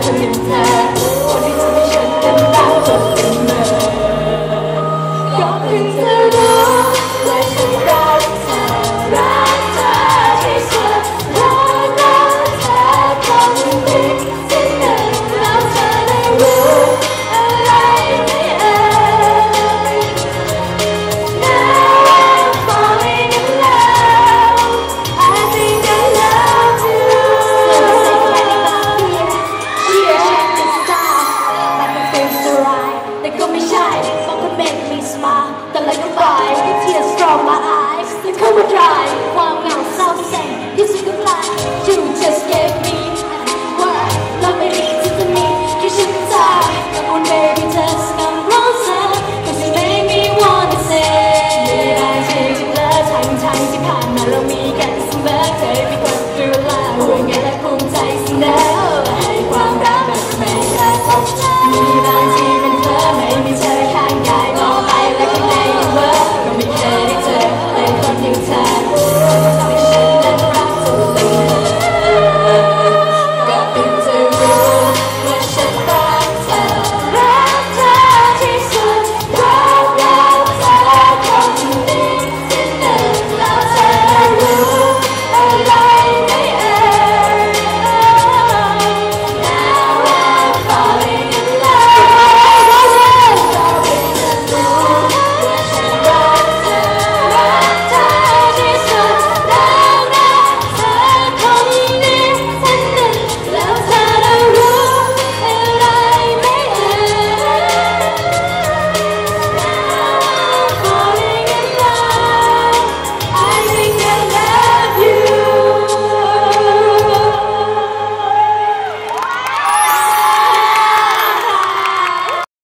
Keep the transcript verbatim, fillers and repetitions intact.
คนอย่างเธอคนที่ทำให้ฉันเป็นรักจนเป็นเมื่อก็เพิ่งจะรู้ว่าฉันรักเธอรักเธอที่สุดรักรักเธอคนที่ที่หนึ่งแล้วเธอได้รู้อะไรไหมเอ่ย Now I'm falling in love I think I love you Check this out มันเป็น feels so right แต่ก็ไม่ใช่บางคน make me smile แต่เลยก็ไป tears from my eyes แต่เข้ามา dry ความเหงาเศร้าเซ็งที่สุดก็ไกล You just gave me word เราไม่ดีที่จะมีแค่ฉันกับเธอ Come on baby just come closer Cause you make me wanna say ไม่ได้ใช่ที่เลิกทั้งทั้งที่ผ่านมาเรามีกันเสมอเคยมีคนดูแลว่าไงและภูมิใจเสนอ